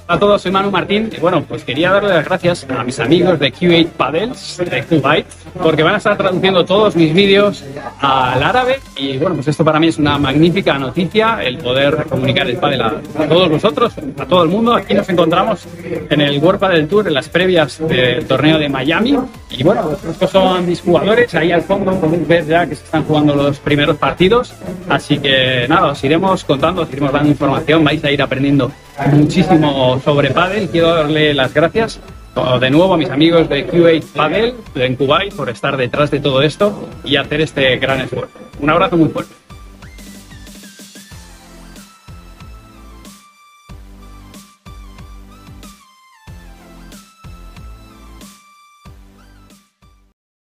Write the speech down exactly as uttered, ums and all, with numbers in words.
Hola a todos, soy Manu Martín y bueno, pues quería darle las gracias a mis amigos de Q ocho Padels de Kuwait porque van a estar traduciendo todos mis vídeos al árabe y bueno, pues esto para mí es una magnífica noticia, el poder comunicar el pádel a, a todos vosotros, a todo el mundo. Aquí nos encontramos en el World Padel Tour, en las previas del torneo de Miami y bueno, estos son mis jugadores, ahí al fondo podéis ver ya que se están jugando los primeros partidos, así que nada, os iremos contando, os iremos dando información, vais a ir aprendiendo muchísimo sobre pádel. Quiero darle las gracias de nuevo a mis amigos de Q ocho Padel en Kuwait por estar detrás de todo esto y hacer este gran esfuerzo. Un abrazo muy fuerte.